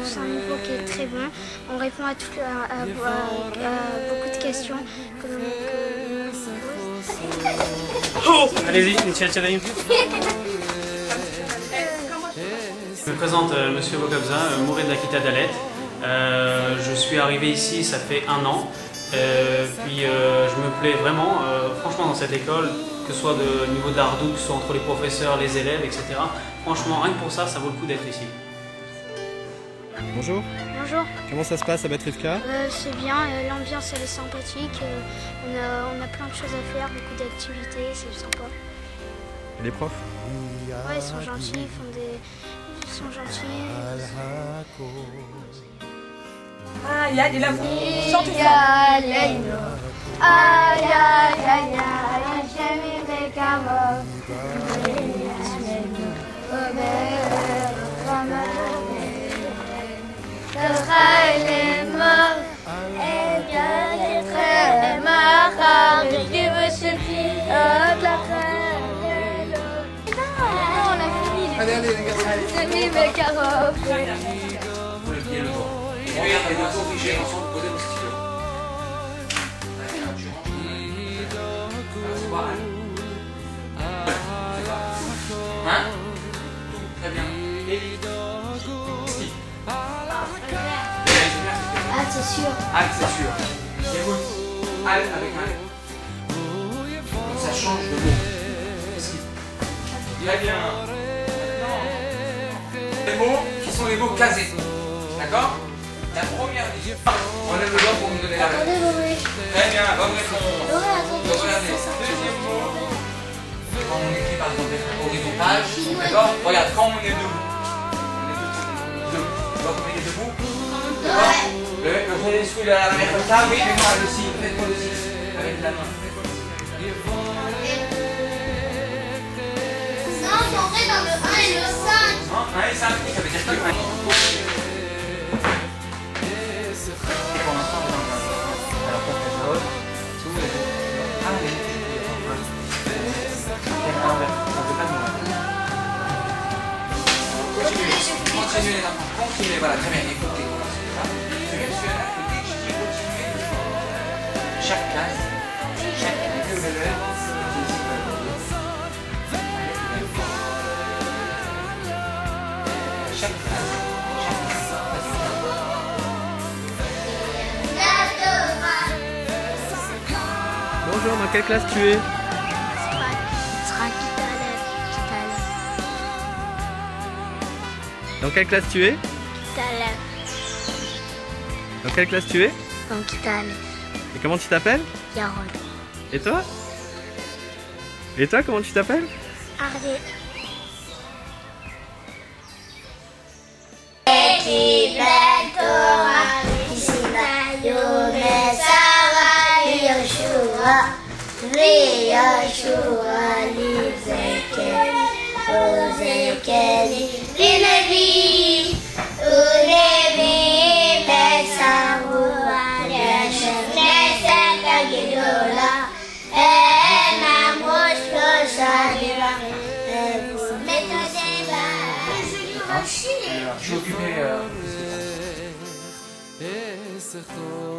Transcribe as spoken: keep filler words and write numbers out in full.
c'est un niveau qui est très bon. On répond à, tout, à, à, à, à beaucoup de questions. Que, que... Oh allez-y, Michel Chalaïm. Je me présente euh, Monsieur Bokabza, euh, Mouré de la Kita d'Alet. Euh, je suis arrivé ici, ça fait un an. Euh, puis euh, je me plais vraiment, euh, franchement, dans cette école, que ce soit de niveau d'Ardou, que ce soit entre les professeurs, les élèves, et cetera. Franchement, rien que pour ça, ça vaut le coup d'être ici. Bonjour. Bonjour. Comment ça se passe à Batrivka? euh, C'est bien, euh, l'ambiance elle est sympathique. Euh, on, a, on a plein de choses à faire, beaucoup d'activités, c'est sympa. Et les profs? Ouais, ils sont gentils, ils font des... Ils sont gentils. Ah, il y a des lavaux. Chante une Allez, allez, les gars. Regarde, les deux obligés ensemble poser nos stylos. Hein? Très bien. Ah, c'est sûr. Al, c'est sûr. Écoute. Al avec un L. Ça change de mot. Très bien. Les mots qui sont les mots casés. D'accord? La première question. On lève le doigt pour me donner la réponse. Très bien, bonne réponse. Donc regardez, deuxième mot. Quand on écrit par exemple horizontal, d'accord? Regarde, quand on est debout. On est debout. Tu vois qu'on est debout? Le, le premier dessous, il a la main comme ça. Oui, fais-moi le signe, faites-moi le signe. Avec la main. Non, j'entrais dans le un et le cinq. Non, un et cinq, ça veut dire que un. Pour l'instant, on est dans le alors qu'on fait jaune, sous les deux. Ah, les deux. À l'envers, on ne peut pas de Continuez, continuez les enfants, continuez, voilà, très bien, écoutez, voilà, c'est ça. C'est bien, celui-là, écoutez, je dis continuez. Chaque classe, chaque classe, le lever, chaque classe, chaque classe, Bonjour, dans quelle classe tu es? Dans quelle classe tu es? Dans quelle classe tu es? Donc, Kitale. Et comment tu t'appelles? Yaron. Et toi? Et toi, comment tu t'appelles? Arde. Je suis occupé. Euh...